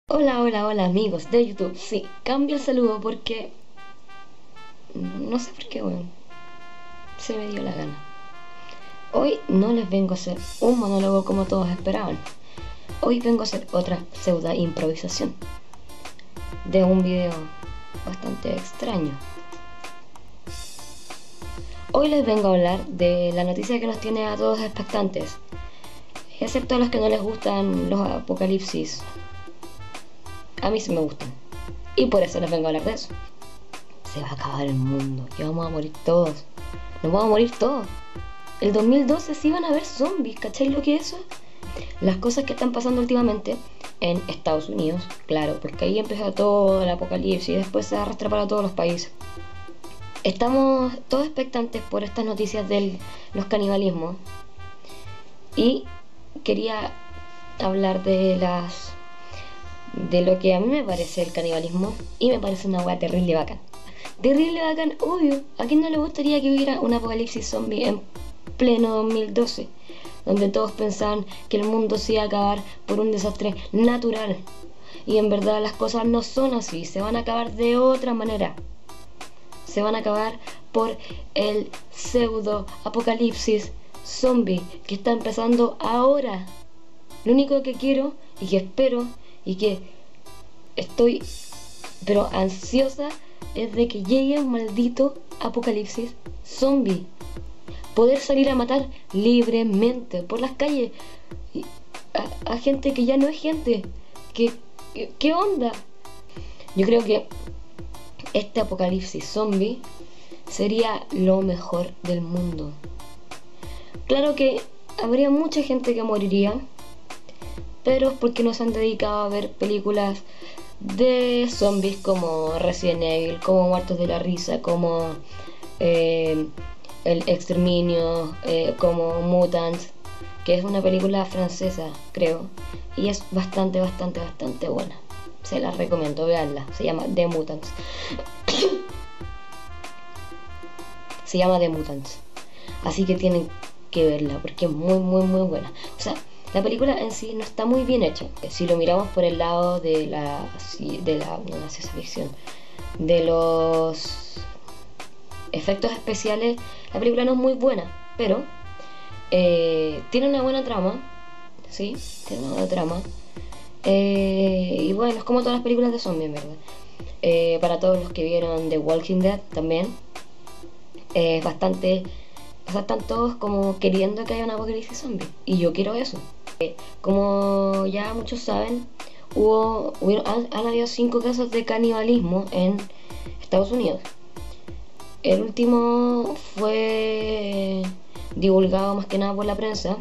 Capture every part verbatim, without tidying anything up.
Hola, hola, hola amigos de YouTube. Sí, cambio el saludo porque no sé por qué, weón. Se me dio la gana. Hoy no les vengo a hacer un monólogo como todos esperaban. Hoy vengo a hacer otra pseudo improvisación de un video bastante extraño. Hoy les vengo a hablar de la noticia que nos tiene a todos expectantes, excepto a los que no les gustan los apocalipsis. A mí sí me gustan. Y por eso les vengo a hablar de eso. Se va a acabar el mundo y vamos a morir todos. Nos vamos a morir todos. El dos mil doce sí van a haber zombies, ¿cachai lo que es eso? Las cosas que están pasando últimamente en Estados Unidos, claro, porque ahí empezó todo el apocalipsis y después se arrastra para todos los países. Estamos todos expectantes por estas noticias de los canibalismos y quería hablar de las de lo que a mí me parece el canibalismo y me parece una hueá terrible bacán. Terrible bacán, obvio. ¿A quién no le gustaría que hubiera un apocalipsis zombie en pleno dos mil doce? Donde todos pensaban que el mundo se iba a acabar por un desastre natural. Y en verdad las cosas no son así. Se van a acabar de otra manera. Se van a acabar por el pseudo apocalipsis zombie que está empezando ahora. Lo único que quiero y que espero y que estoy pero ansiosa es de que llegue un maldito apocalipsis zombie. Poder salir a matar libremente por las calles a, a gente que ya no es gente. ¿Qué, qué, qué onda? Yo creo que este apocalipsis zombie sería lo mejor del mundo. Claro que habría mucha gente que moriría, pero es porque nos han dedicado a ver películas de zombies como Resident Evil, como Muertos de la Risa, como eh, El Exterminio, eh, como Mutants, que es una película francesa, creo, y es bastante, bastante, bastante buena. Se la recomiendo, veanla. Se llama The Mutants. Se llama The Mutants. Así que tienen que verla porque es muy, muy, muy buena. O sea, la película en sí no está muy bien hecha. Si lo miramos por el lado de la de la, no, no ciencia ficción, de los efectos especiales, la película no es muy buena, pero eh, tiene una buena trama, sí, tiene una buena trama. Eh, y bueno, es como todas las películas de zombies, ¿verdad? Eh, para todos los que vieron The Walking Dead también, es eh, bastante. O sea, están todos como queriendo que haya un apocalipsis zombie. Y yo quiero eso. Eh, como ya muchos saben, hubo, hubieron, han, han habido cinco casos de canibalismo en Estados Unidos. El último fue divulgado más que nada por la prensa.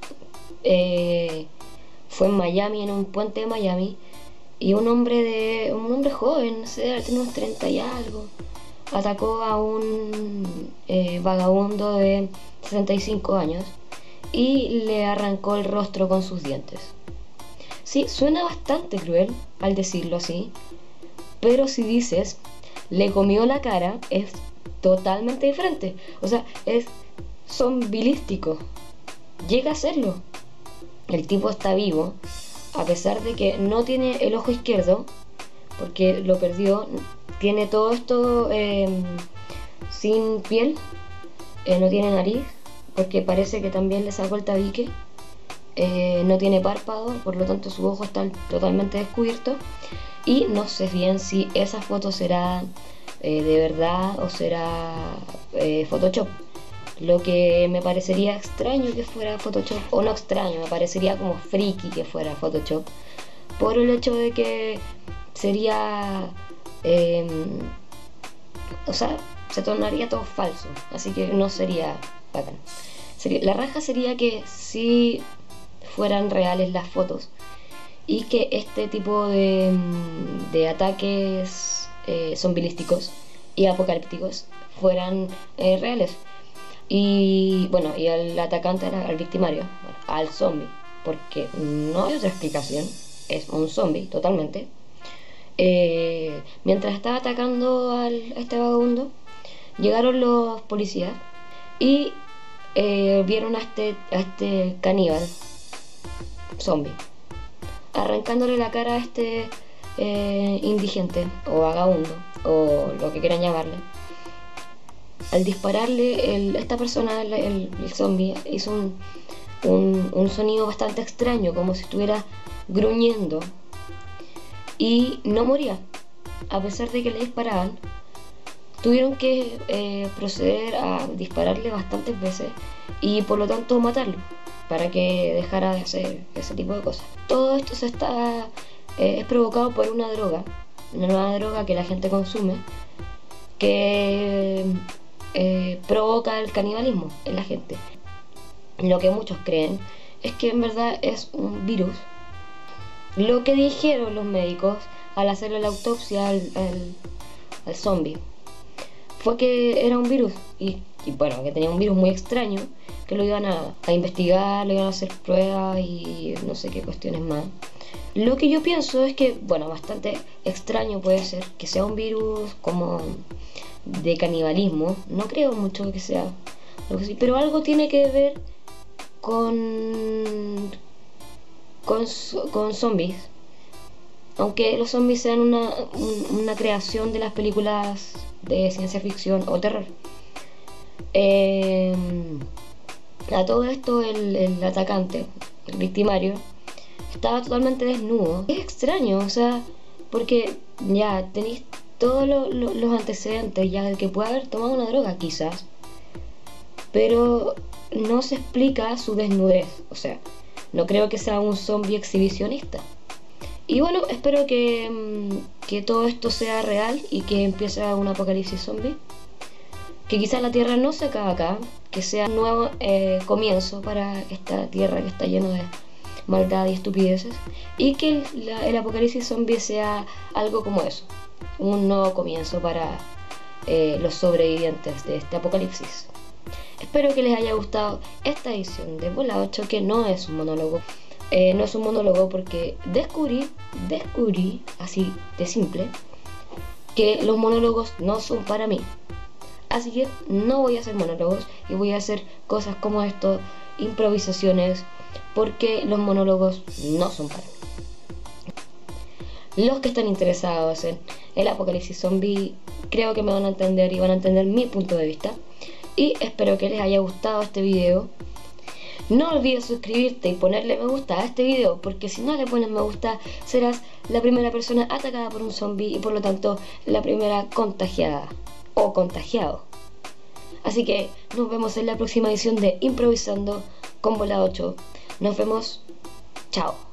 Eh, fue en Miami, en un puente de Miami. Y un hombre de un hombre joven, no sé, tiene unos treinta y algo, atacó a un eh, vagabundo de sesenta y cinco años y le arrancó el rostro con sus dientes. Sí, suena bastante cruel al decirlo así, pero si dices le comió la cara, es totalmente diferente. O sea, es zombilístico. Llega a serlo. El tipo está vivo, a pesar de que no tiene el ojo izquierdo, porque lo perdió. Tiene todo esto eh, sin piel, eh, no tiene nariz, porque parece que también le sacó el tabique, eh, no tiene párpado, por lo tanto su ojo está totalmente descubierto, y no sé bien si esa foto será eh, de verdad o será eh, Photoshop. Lo que me parecería extraño que fuera Photoshop, o no extraño, me parecería como friki que fuera Photoshop, por el hecho de que sería... Eh, o sea, se tornaría todo falso, así que no sería bacán. Sería, la raja sería que si fueran reales las fotos y que este tipo de, de ataques eh, zombilísticos y apocalípticos fueran eh, reales. Y bueno, y el atacante era el victimario, bueno, al zombie, porque no hay otra explicación, es un zombie totalmente. Eh, mientras estaba atacando al, a este vagabundo, llegaron los policías y eh, vieron a este, a este caníbal zombie arrancándole la cara a este eh, indigente o vagabundo o lo que quieran llamarle, al dispararle, el, esta persona, el, el, el zombie, hizo un, un, un sonido bastante extraño, como si estuviera gruñendo, y no moría. A pesar de que le disparaban, tuvieron que eh, proceder a dispararle bastantes veces y por lo tanto matarlo, para que dejara de hacer ese tipo de cosas. Todo esto se está eh, es provocado por una droga, una nueva droga que la gente consume, que eh, provoca el canibalismo en la gente. Lo que muchos creen es que en verdad es un virus. Lo que dijeron los médicos al hacerle la autopsia al, al, al zombie fue que era un virus y, y bueno, que tenía un virus muy extraño, que lo iban a, a investigar, le iban a hacer pruebas y no sé qué cuestiones más. Lo que yo pienso es que, bueno, bastante extraño puede ser que sea un virus como de canibalismo. No creo mucho que sea algo así, pero algo tiene que ver con con, con zombies, aunque los zombies sean una, una creación de las películas de ciencia ficción o terror. Eh, a todo esto el, el atacante, el victimario, estaba totalmente desnudo. Es extraño, o sea, porque ya tenéis todos lo, lo, los antecedentes ya de que puede haber tomado una droga quizás, pero no se explica su desnudez. O sea, no creo que sea un zombie exhibicionista. Y bueno, espero que, que todo esto sea real y que empiece un apocalipsis zombie, que quizás la tierra no se acabe acá, que sea un nuevo eh, comienzo para esta tierra que está llena de maldad y estupideces, y que el, la, el apocalipsis zombie sea algo como eso, un nuevo comienzo para eh, los sobrevivientes de este apocalipsis. Espero que les haya gustado esta edición de Bola ocho, que no es un monólogo. Eh, no es un monólogo porque descubrí, descubrí, así de simple, que los monólogos no son para mí. Así que no voy a hacer monólogos y voy a hacer cosas como esto, improvisaciones, porque los monólogos no son para mí. Los que están interesados en el apocalipsis zombie, creo que me van a entender y van a entender mi punto de vista. Y espero que les haya gustado este video. No olvides suscribirte y ponerle me gusta a este video, porque si no le pones me gusta serás la primera persona atacada por un zombie y por lo tanto la primera contagiada o contagiado. Así que nos vemos en la próxima edición de Improvisando con Bola ocho. Nos vemos. Chao.